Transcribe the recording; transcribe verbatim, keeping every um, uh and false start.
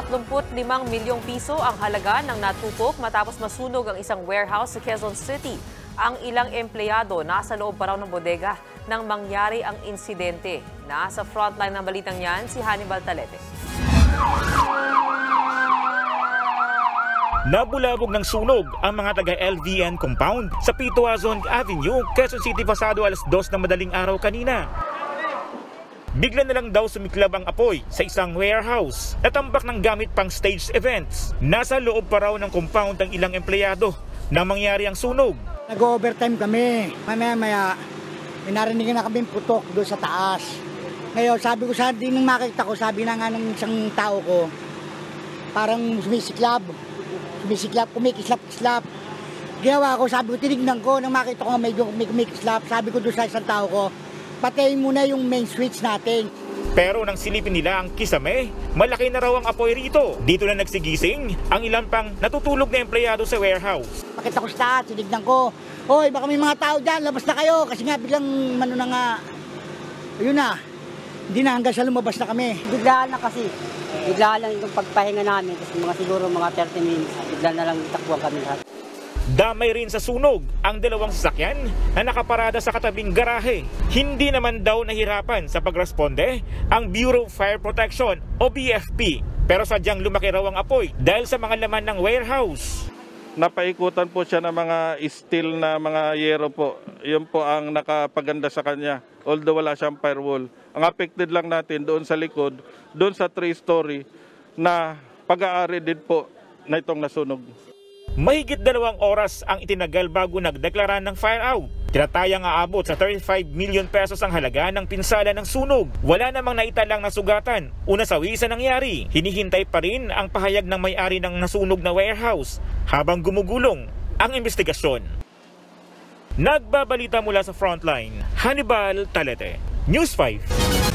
tatlumput limang milyong piso ang halaga ng natupok matapos masunog ang isang warehouse sa Quezon City. Ang ilang empleyado nasa loob pa raw ng bodega nang mangyari ang insidente. Nasa frontline ng balitang yan si Hannibal Talete. Nabulabog ng sunog ang mga taga-L V N compound sa Pituazon Avenue, Quezon City pasado alas dos ng madaling araw kanina. Bigla na lang daw sumiklab ang apoy sa isang warehouse na tambak ng gamit pang stage events. Nasa loob pa raw ng compound ang ilang empleyado nang mangyari ang sunog. Nag-overtime kami. Maya-maya, may narinig na kami putok doon sa taas. Ngayon, sabi ko sa din nung makita ko, sabi na nga ng isang tao ko, parang sumisiklab. Sumisiklab, kumikislap-kislap. Ginawa ko, sabi ko, tinignan ko, nang makita ko medyo kumikislap, sabi ko doon sa isang tao ko, patayin muna yung main switch natin. Pero nang silipin nila ang kisame, malaki na raw ang apoy rito. Dito na nagsigising ang ilan pang natutulog na empleyado sa warehouse. Pakita ko sa taas, tinignan ko, hoy, baka may mga tao dyan, labas na kayo. Kasi nga biglang, ano na nga, ayun na, hindi na hanggang sa lumabas na kami. Biglaan na kasi, biglaan lang yung pagpahinga namin. Kasi mga siguro mga thirty minutes, biglaan na lang takbuhan kami lahat. Damay rin sa sunog ang dalawang sasakyan na nakaparada sa katabing garahe. Hindi naman daw nahirapan sa pagresponde ang Bureau of Fire Protection o B F P. Pero sadyang lumaki raw ang apoy dahil sa mga laman ng warehouse. Napaikutan po siya ng mga steel na mga yero po. Yun po ang nakapaganda sa kanya. Although wala siyang firewall. Ang affected lang natin doon sa likod, doon sa three-story na pag-aari din po na itong nasunog. Mahigit dalawang oras ang itinagal bago nagdeklara ng fire out. Tinatayang aabot sa thirty-five million pesos ang halaga ng pinsala ng sunog. Wala namang naitalang nasugatan. Una sawi sa nangyari. Hinihintay pa rin ang pahayag ng may-ari ng nasunog na warehouse habang gumugulong ang investigasyon. Nagbabalita mula sa frontline, Hannibal Talete, News five.